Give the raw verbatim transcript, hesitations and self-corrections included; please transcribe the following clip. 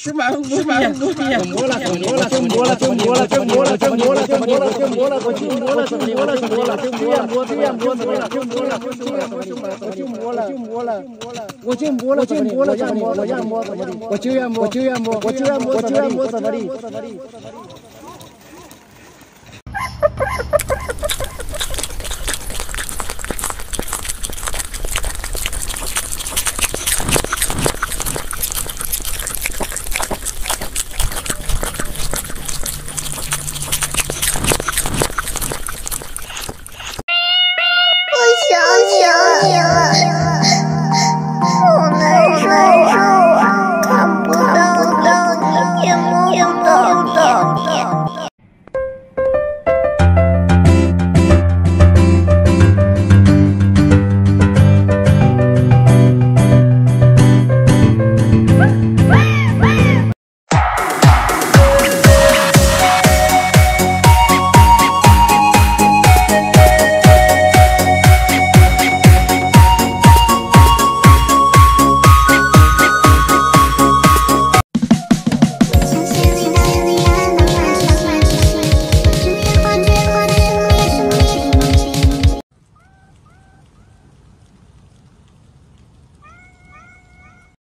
十万十万五遍， 摸了，摸了，真摸了，真摸了，真摸了，真摸了，真摸了，真摸了，我就摸了，真摸了，真摸了，真摸了，摸这样摸怎么了？真摸了，真摸了，我就摸了，就摸了，我就摸了，就摸了，让摸，我让摸怎么的？我就要摸，我就要摸，我就要摸，我就要摸怎么的？